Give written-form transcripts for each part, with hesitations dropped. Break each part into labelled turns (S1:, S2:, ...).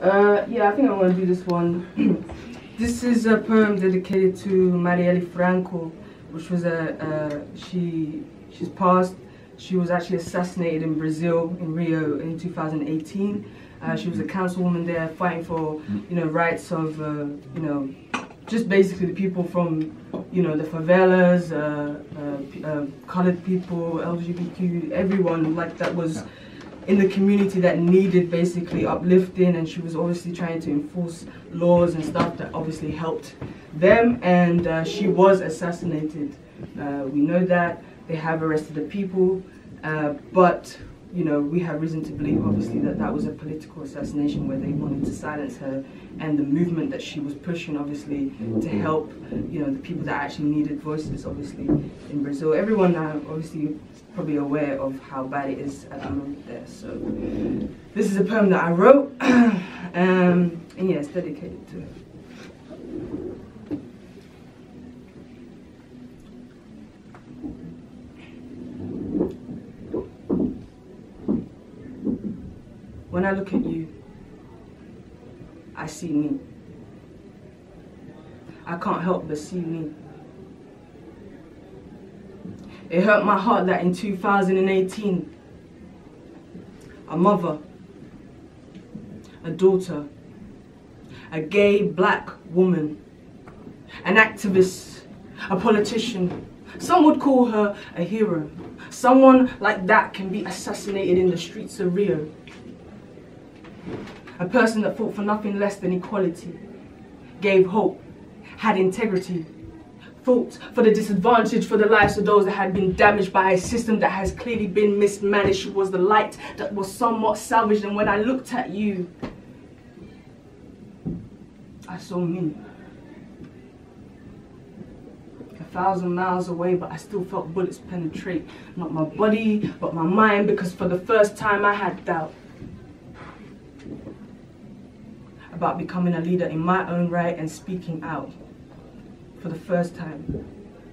S1: Yeah, I think I'm going to do this one. This is a poem dedicated to Marielle Franco, which was she's passed. She was actually assassinated in Brazil, in Rio, in 2018. She was a councilwoman there fighting for, rights of, just basically the people from, the favelas, colored people, LGBTQ, everyone like that was in the community that needed basically uplifting, and she was obviously trying to enforce laws and stuff that obviously helped them, and she was assassinated. We know that. They have arrested the people, but we have reason to believe obviously that that was a political assassination where they wanted to silence her and the movement that she was pushing obviously to help the people that actually needed voices obviously in Brazil. Everyone now obviously is probably aware of how bad it is at the moment there. So this is a poem that I wrote and yeah, it's dedicated to her. When I look at you, I see me. I can't help but see me. It hurt my heart that in 2018, a mother, a daughter, a gay black woman, an activist, a politician, some would call her a hero. Someone like that can be assassinated in the streets of Rio. A person that fought for nothing less than equality, gave hope, had integrity, fought for the disadvantaged, for the lives of those that had been damaged by a system that has clearly been mismanaged. She was the light that was somewhat salvaged, and when I looked at you, I saw me. 1,000 miles away, but I still felt bullets penetrate, not my body, but my mind, because for the first time I had doubt about becoming a leader in my own right and speaking out for the first time.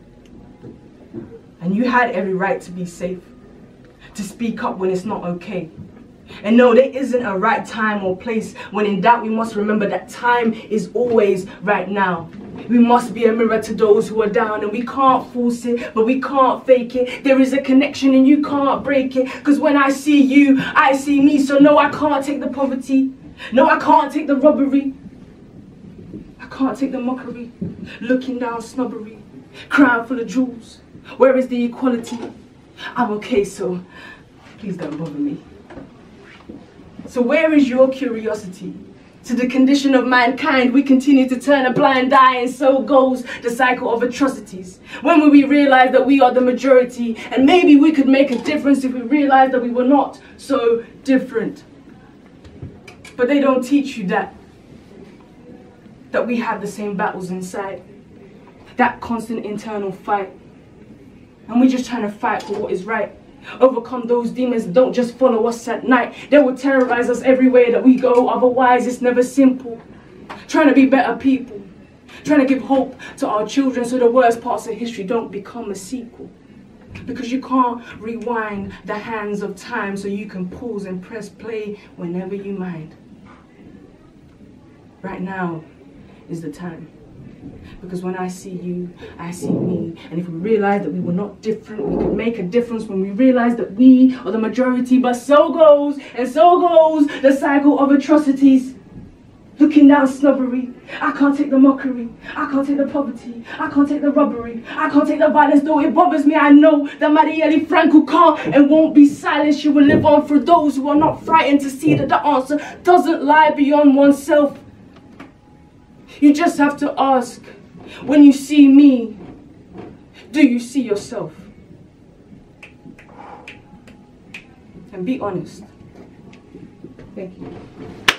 S1: And you had every right to be safe, to speak up when it's not okay. And no, there isn't a right time or place. When in doubt, we must remember that time is always right now. We must be a mirror to those who are down, and we can't force it, but we can't fake it. There is a connection and you can't break it, because when I see you, I see me. So no, I can't take the poverty. No, I can't take the robbery. I can't take the mockery, looking down snobbery, crown full of jewels. Where is the equality? I'm okay, so please don't bother me. So where is your curiosity? To the condition of mankind, we continue to turn a blind eye, and so goes the cycle of atrocities. When will we realize that we are the majority, and maybe we could make a difference if we realized that we were not so different? But they don't teach you that we have the same battles inside, that constant internal fight. And we're just trying to fight for what is right. Overcome those demons that don't just follow us at night. They will terrorize us everywhere that we go, otherwise it's never simple. Trying to be better people, trying to give hope to our children so the worst parts of history don't become a sequel. Because you can't rewind the hands of time, so you can pause and press play whenever you mind. Right now is the time. Because when I see you, I see me. And if we realize that we were not different, we could make a difference when we realize that we are the majority. But so goes, and so goes the cycle of atrocities. Looking down snobbery. I can't take the mockery. I can't take the poverty. I can't take the robbery. I can't take the violence, though it bothers me. I know that Marielle Franco can't and won't be silent. She will live on for those who are not frightened to see that the answer doesn't lie beyond oneself. You just have to ask, when you see me, do you see yourself? And be honest. Thank you.